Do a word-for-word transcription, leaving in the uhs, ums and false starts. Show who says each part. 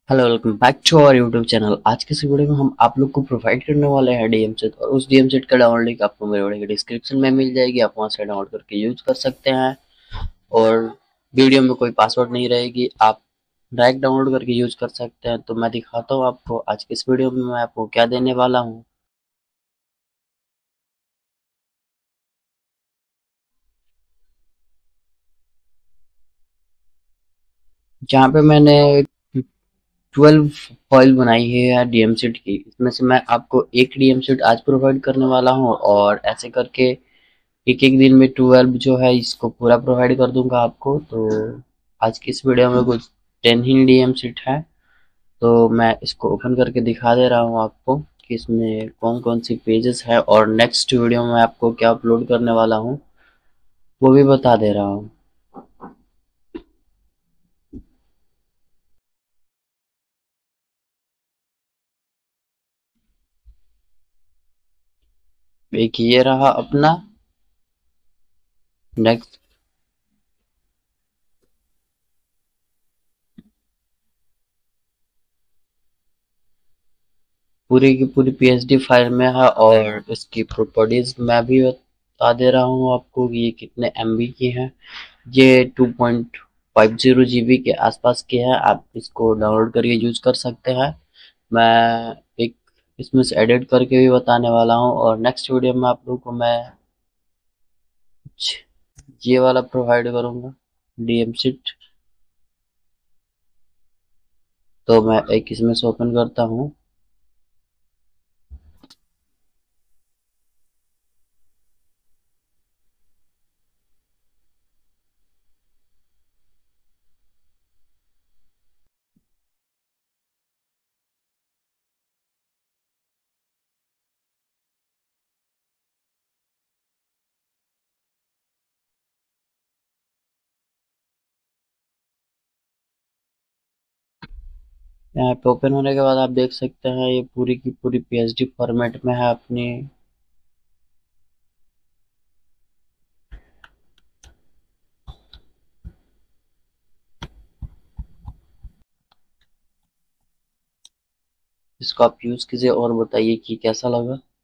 Speaker 1: Hello, welcome back to our YouTube channel. आज के इस वीडियो में हम आप लोग को प्रोवाइड करने वाले हैं डीएम सेट, और उस डीएम सेट का डाउनलोड लिंक आपको मेरे वीडियो के डिस्क्रिप्शन में मिल जाएगी। आप वहां से डाउनलोड करके यूज कर सकते हैं। और वीडियो में कोई पासवर्ड नहीं रहेगी, आप डायरेक्ट डाउनलोड करके यूज कर सकते हैं। तो मैं दिखाता हूँ आपको आज के इस वीडियो में मैं आपको क्या देने वाला हूँ। जहाँ पे मैंने ट्वेल्व फाइल बनाई है डीएम सेट की, इसमें से मैं आपको एक डीएम सेट आज प्रोवाइड करने वाला हूँ, और ऐसे करके एक एक दिन में ट्वेल्व जो है इसको पूरा प्रोवाइड कर दूंगा आपको। तो आज की इस वीडियो में कुछ टेन ही डीएम सीट है, तो मैं इसको ओपन करके दिखा दे रहा हूँ आपको कि इसमें कौन कौन सी पेजेस है, और नेक्स्ट वीडियो में आपको क्या अपलोड करने वाला हूँ वो भी बता दे रहा हूँ। एक ये रहा अपना। नेक्स्ट पूरी की पूरी पीएचडी फाइल में है, और इसकी प्रॉपर्टीज मैं भी बता दे रहा हूँ आपको कि ये कितने एमबी की है। ये two point five zero GB के आसपास की है। आप इसको डाउनलोड करके यूज कर सकते हैं। मैं एक इसमें से एडिट करके भी बताने वाला हूँ, और नेक्स्ट वीडियो में आप लोगों को मैं कुछ ये वाला प्रोवाइड करूंगा डीएम सीट। तो मैं एक इसमें से ओपन करता हूँ। यहाँ पे ओपन होने के बाद आप देख सकते हैं ये पूरी की पूरी पीएचडी फॉर्मेट में है अपनी। इसको आप यूज कीजिए और बताइए कि कैसा लगा।